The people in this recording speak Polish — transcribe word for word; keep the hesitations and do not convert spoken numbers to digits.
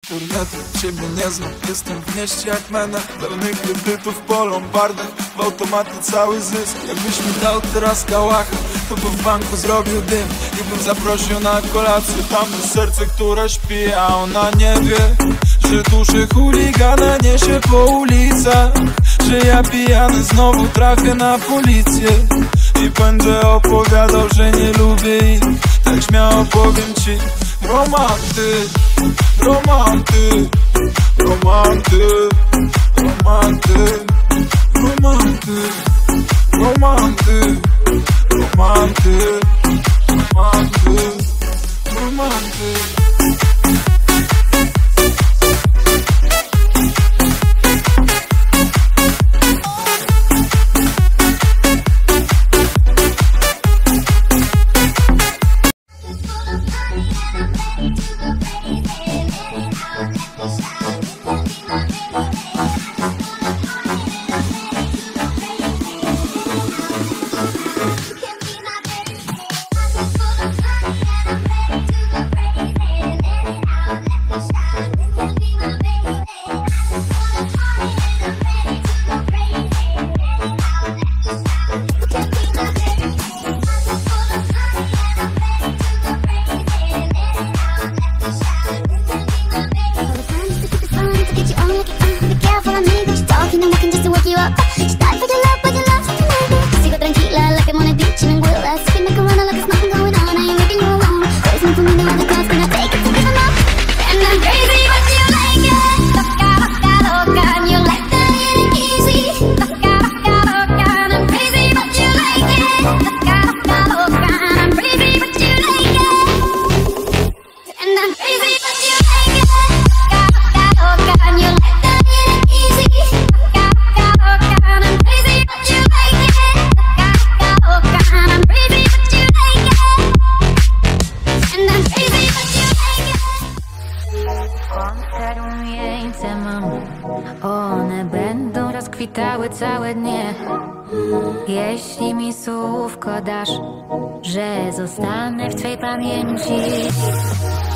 internetu ciebie nie znam. Jestem w mieście jak menel, pełny kredytów po lombardach. W automaty cały zysk. Jakbyś mi dał teraz kałacha, to by w banku zrobił dym i bym zaprosił na kolację. Tam jest serce, które śpi, a ona nie wie, że duszy chuligana niesie po ulicach. Że ja pijany znowu trafię na policję i będę opowiadał, że nie lubię ich. Tak śmiało powiem ci: romantyk, romantyk, romantyk, romantyk, romantyk, romantyk, romantyk, romantyk, romantyk. One będą rozkwitały całe dnie, jeśli mi słówko dasz, że zostanę w twej pamięci.